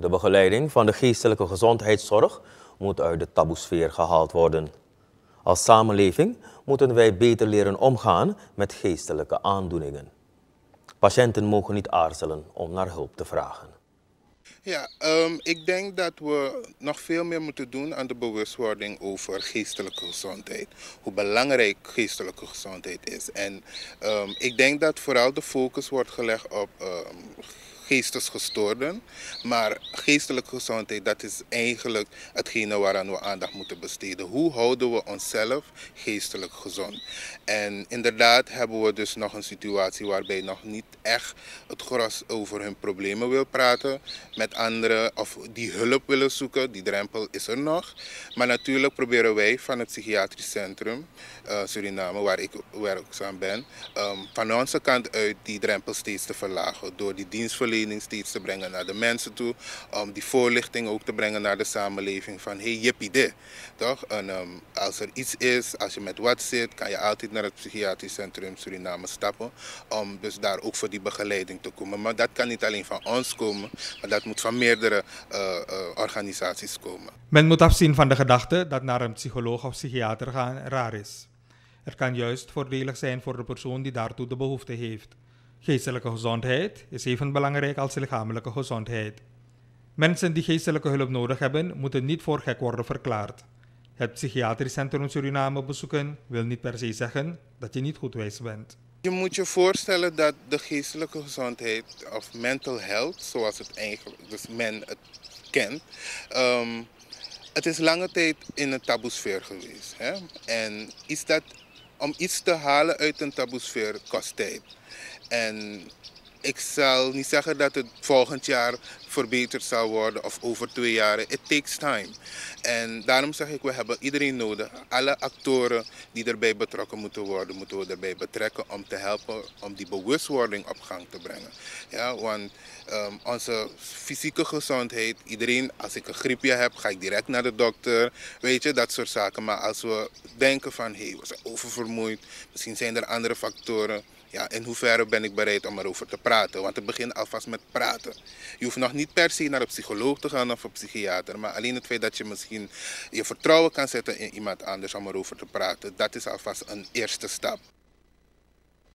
De begeleiding van de geestelijke gezondheidszorg moet uit de taboesfeer gehaald worden. Als samenleving moeten wij beter leren omgaan met geestelijke aandoeningen. Patiënten mogen niet aarzelen om naar hulp te vragen. Ja, ik denk dat we nog veel meer moeten doen aan de bewustwording over geestelijke gezondheid. Hoe belangrijk geestelijke gezondheid is. En ik denk dat vooral de focus wordt gelegd op geestesgestoorden. Maar geestelijke gezondheid, dat is eigenlijk hetgene waaraan we aandacht moeten besteden. Hoe houden we onszelf geestelijk gezond? En inderdaad hebben we dus nog een situatie waarbij nog niet echt het gros over hun problemen wil praten met anderen of die hulp willen zoeken. Die drempel is er nog. Maar natuurlijk proberen wij van het Psychiatrisch Centrum Suriname, waar ik werkzaam ben, van onze kant uit die drempel steeds te verlagen. Door die dienstverlening steeds te brengen naar de mensen toe. Om die voorlichting ook te brengen naar de samenleving van hey jippie dit. Toch? En als er iets is, als je met wat zit, kan je altijd naar het Psychiatrisch Centrum Suriname stappen. Om dus daar ook voor die begeleiding te komen. Maar dat kan niet alleen van ons komen, maar dat moet van meerdere organisaties komen. Men moet afzien van de gedachte dat naar een psycholoog of psychiater gaan raar is. Het kan juist voordelig zijn voor de persoon die daartoe de behoefte heeft. Geestelijke gezondheid is even belangrijk als lichamelijke gezondheid. Mensen die geestelijke hulp nodig hebben, moeten niet voor gek worden verklaard. Het Psychiatrisch Centrum Suriname bezoeken wil niet per se zeggen dat je niet goedwijs bent. Je moet je voorstellen dat de geestelijke gezondheid of mental health, zoals het eigenlijk dus men het kent, het is lange tijd in een taboesfeer geweest. Hè? En om iets te halen uit een taboesfeer kost tijd. En ik zal niet zeggen dat het volgend jaar verbeterd zal worden of over 2 jaar. It takes time. En daarom zeg ik, we hebben iedereen nodig. Alle actoren die erbij betrokken moeten worden, moeten we erbij betrekken om te helpen om die bewustwording op gang te brengen. Ja, want onze fysieke gezondheid, iedereen, als ik een griepje heb, ga ik direct naar de dokter. Weet je, dat soort zaken. Maar als we denken van, hey, we zijn oververmoeid, misschien zijn er andere factoren. Ja, in hoeverre ben ik bereid om erover te praten? Want het begint alvast met praten. Je hoeft nog niet per se naar een psycholoog te gaan of een psychiater. Maar alleen het feit dat je misschien je vertrouwen kan zetten in iemand anders om erover te praten, dat is alvast een eerste stap.